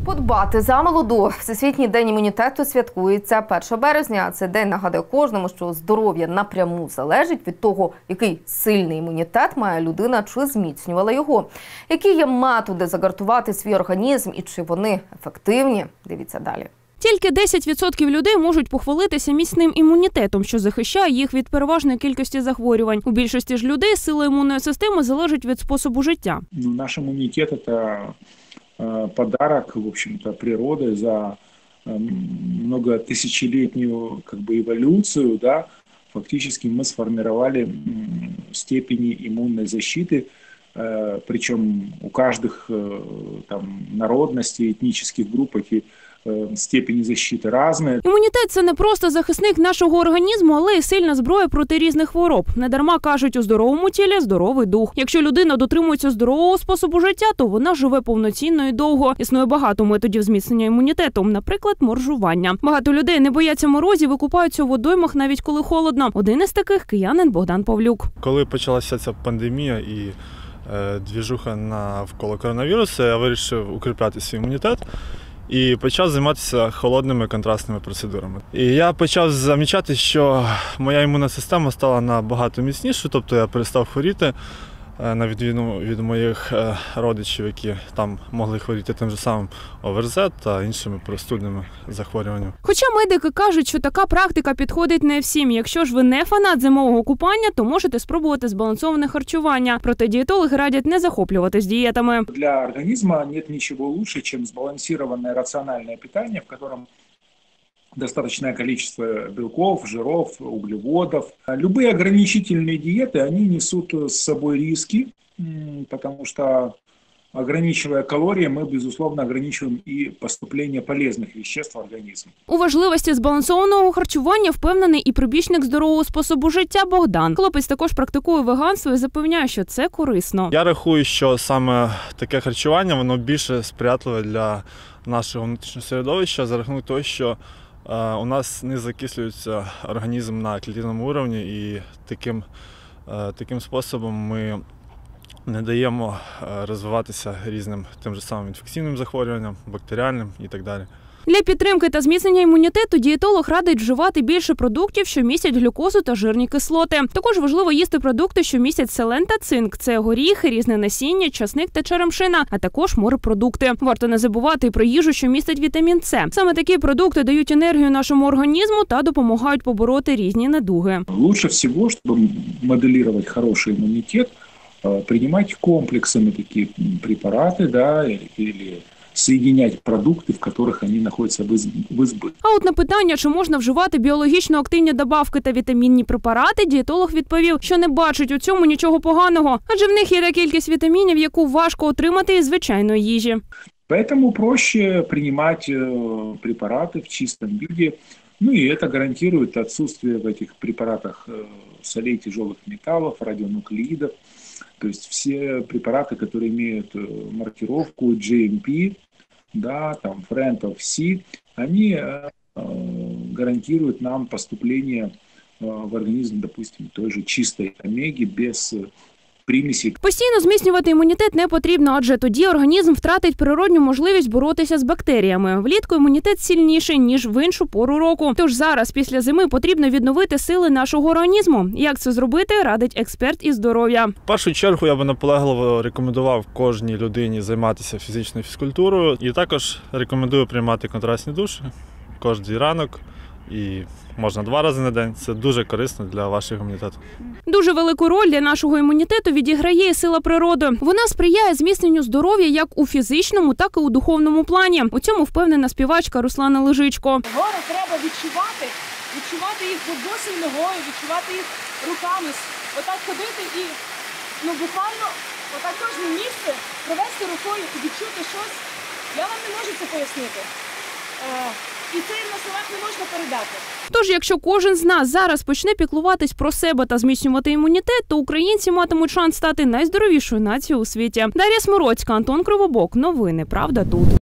Подбати за молоду. Всесвітній день імунітету святкується 1 березня. Цей день нагадує кожному, що здоров'я напряму залежить від того, який сильний імунітет має людина, чи зміцнювала його. Які є методи загартувати свій організм і чи вони ефективні? Дивіться далі. Тільки 10% людей можуть похвалитися міцним імунітетом, що захищає їх від переважної кількості захворювань. У більшості ж людей сила імунної системи залежить від способу життя. Наш иммунитет – это подарок, в общем-то, природы за многотысячелетнюю эволюцию, да. Фактически мы сформировали степени иммунной защиты, причем у каждых народностей, этнических групп эти степені защити різні. Імунітет – це не просто захисник нашого організму, але й сильна зброя проти різних хвороб. Недарма кажуть, у здоровому тілі – здоровий дух. Якщо людина дотримується здорового способу життя, то вона живе повноцінно і довго. Існує багато методів зміцнення імунітету, наприклад, моржування. Багато людей не бояться морозів і купаються у водоймах навіть коли холодно. Один із таких – киянин Богдан Павлюк. Коли почалася ця пандемія і двіжуха навколо коронавірусу, я вирішив укріпляти свій імунітет. І почав займатися холодними контрастними процедурами. І я почав замічати, що моя імунна система стала набагато міцнішою, тобто я перестав хворіти, на відміну від моїх родичів, які там могли хворіти тим же самим ОРЗ та іншими простудними захворюваннями. Хоча медики кажуть, що така практика підходить не всім. Якщо ж ви не фанат зимового купання, то можете спробувати збалансоване харчування. Проте дієтологи радять не захоплюватись дієтами. Для організму немає нічого лучше, ніж збалансоване раціональне питання, в якому достаточное количество белков, жиров, углеводов. Любые ограничительные диеты, они несут с собой риски, потому что, ограничивая калории, мы, безусловно, ограничиваем и поступление полезных веществ в организм. У важливості збалансованого харчування впевнений і прибічник здорового способу життя Богдан. Хлопець також практикує веганство і запевняє, що це корисно. Я рахую, що саме таке харчування, воно більше сприятливе для нашого внутрішнього середовища за рахунок того, що у нас не закислюється організм на клітинному рівні, і таким способом ми не даємо розвиватися різним тим же самим інфекційним захворюванням, бактеріальним і так далі. Для підтримки та зміцнення імунітету дієтолог радить вживати більше продуктів, що містять глюкозу та жирні кислоти. Також важливо їсти продукти, що містять селен та цинк. Це горіхи, різне насіння, часник та черемшина, а також морепродукти. Варто не забувати і про їжу, що містить вітамін С. Саме такі продукти дають енергію нашому організму та допомагають побороти різні недуги. Лучше всього, щоб моделювати хороший імунітет, приймати комплексами такі препарати, або соединять продукти, в яких вони знаходяться в збитку. А от на питання, чи можна вживати біологічно активні добавки та вітамінні препарати, дієтолог відповів, що не бачить у цьому нічого поганого, адже в них є кількість вітамінів, яку важко отримати із звичайної їжі. Поэтому проще принимать препараты в чистом виде, и это гарантирует отсутствие в этих препаратах солей, тяжелых металлов, радионуклеидов. То есть все препараты, которые имеют маркировку GMP, Friend of C, они гарантируют нам поступление в организм, допустим, той же чистой омеги без примісі. Постійно зміцнювати імунітет не потрібно, адже тоді організм втратить природню можливість боротися з бактеріями. Влітку імунітет сильніший, ніж в іншу пору року. Тож зараз, після зими, потрібно відновити сили нашого організму. Як це зробити, радить експерт із здоров'я. В першу чергу я би наполегливо рекомендував кожній людині займатися фізичною фізкультурою. І також рекомендую приймати контрастні душі кожен ранок. І можна 2 рази на день. Це дуже корисно для вашого імунітету. Дуже велику роль для нашого імунітету відіграє і сила природи. Вона сприяє зміцненню здоров'я як у фізичному, так і у духовному плані. У цьому впевнена співачка Руслана Лежичко. Гори треба відчувати їх босою ногою, відчувати їх руками. Отак ходити і буквально отак кожне місце провести рукою і відчути щось. Я вам не можу це пояснити. І це на словах не можна передати. Тож, якщо кожен з нас зараз почне піклуватись про себе та зміцнювати імунітет, то українці матимуть шанс стати найздоровішою нацією у світі. Дар'я Смородська, Антон Кривобок. Новини «Правда тут».